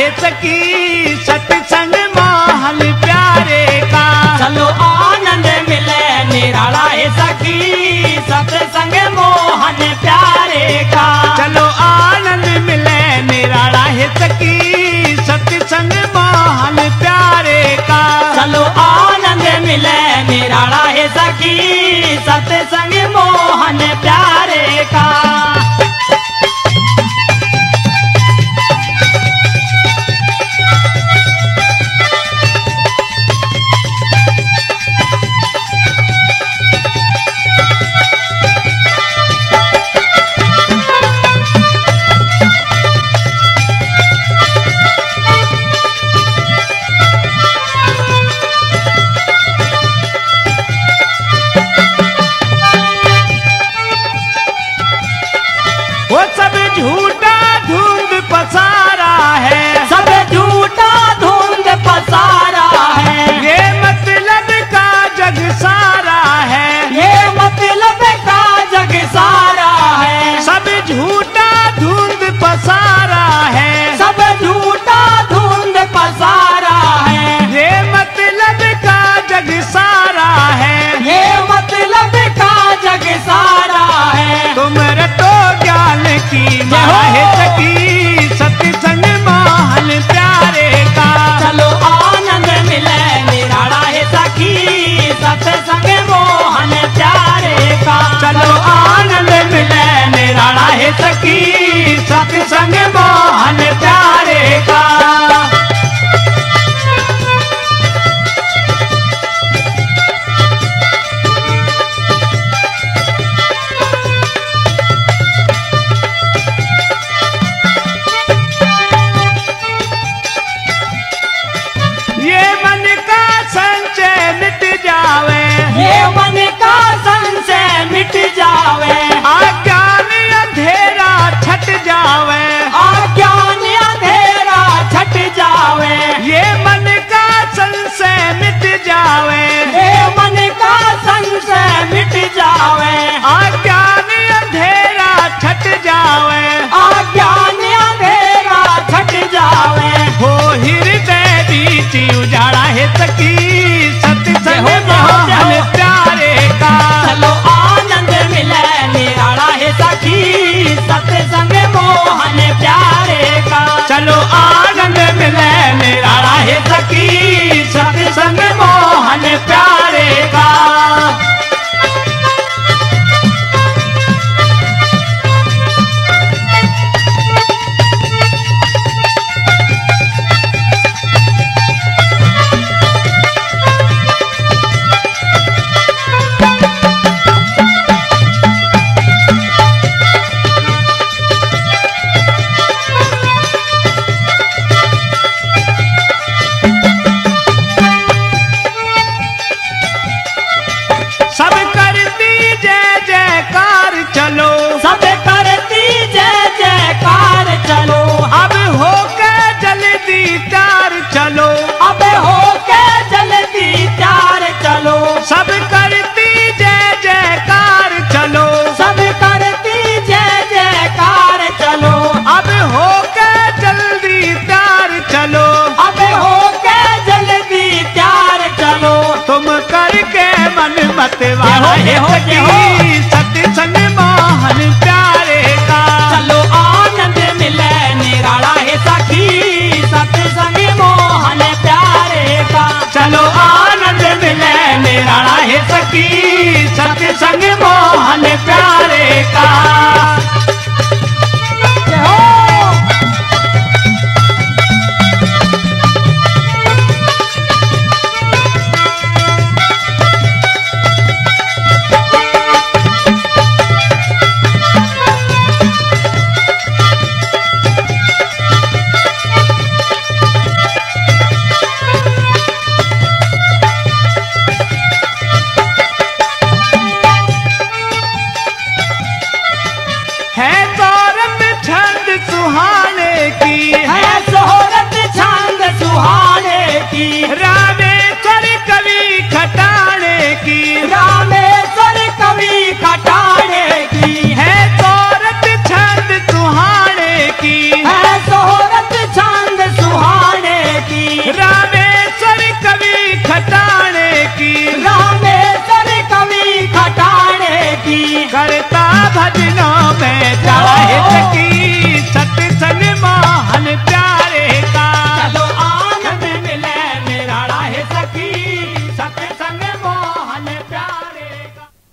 है सखी सत्संग मोहन प्यारे का। चलो आनंद मिले निराला है सखी सत्संग मोहन प्यारे का। चलो आनंद मिले निराला है सखी सत्संग मोहन प्यारे का। चलो आनंद मिले निराला है सखी सत्संग मोहन प्यारे का। वो सब झूठा धुंध पसारा है, सब झूठा धुंध पसारा है। ये मतलब का जग सारा है, ये मतलब का जग सारा है। सब झूठा धुंध पसारा है, सब झूठा धुंध पसारा है। ये मतलब का जग सारा है, ये मतलब का जग सारा है। तुम रटो ज्ञान की माला है सखी सत्संग मोहन प्यारे का। चलो आनंद मिले निराला है सखी सत्संग मोहन प्यारे का। चलो आनंद मिले निराला है सखी सत्संग मोहन प्यारे का। ये मन का संशय मिट जावे, ये मन का संशय मिट जावे। अज्ञान अंधेरा छट जावे, अज्ञान अंधेरा छट जावे। ये मन का संशय मिट जावे, ये मन का संशय मिट जावे। अज्ञान अंधेरा छट जावे, अज्ञान अंधेरा छट जावे। हो हृदय बीच उजाड़ा है सखी सत्संग मोहन प्यारे का। चलो आनंद मिले निराला है सखी सत्संग मोहन प्यारे का। चलो आनंद मिले निराला है सखी सत्संग मोहन प्यारे का। सब करती जय जयकार चलो, सब करती जय जयकार चलो। अब होके जल्दी त्यार चलो, अब होके जल्दी त्यार चलो। सब करती जय जयकार चलो, सब करती जय जयकार चलो। अब होके जल्दी त्यार चलो, अब होके जल्दी त्यार चलो। तुम करके मन मत वाला है सखी सत्संग मोहन प्यारे का। चलो आनंद मिले निराला है सखी सत्संग मोहन प्यारे का। चलो आनंद मिले निराला है सखी सत्संग मोहन प्यारे का। है सोहरत छंद सुहा भजनों में जाहिद की